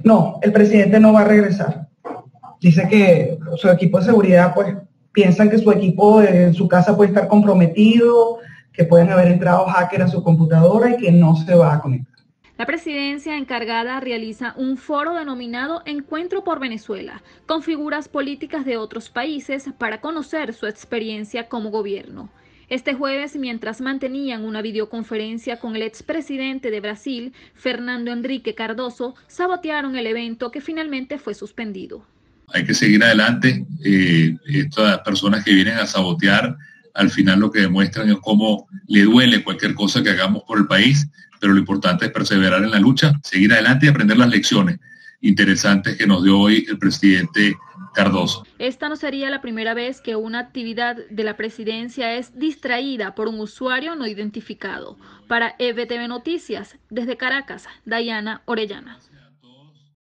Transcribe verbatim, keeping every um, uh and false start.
No, el presidente no va a regresar. Dice que su equipo de seguridad, pues, piensan que su equipo en su casa puede estar comprometido, que pueden haber entrado hackers a su computadora y que no se va a conectar. La presidencia encargada realiza un foro denominado Encuentro por Venezuela, con figuras políticas de otros países para conocer su experiencia como gobierno. Este jueves, mientras mantenían una videoconferencia con el expresidente de Brasil, Fernando Henrique Cardoso, sabotearon el evento que finalmente fue suspendido. Hay que seguir adelante. Eh, estas personas que vienen a sabotear, al final lo que demuestran es cómo le duele cualquier cosa que hagamos por el país, pero lo importante es perseverar en la lucha, seguir adelante y aprender las lecciones interesantes que nos dio hoy el presidente Cardoso. Esta no sería la primera vez que una actividad de la presidencia es distraída por un usuario no identificado. Para E B T V Noticias, desde Caracas, Dayana Orellana.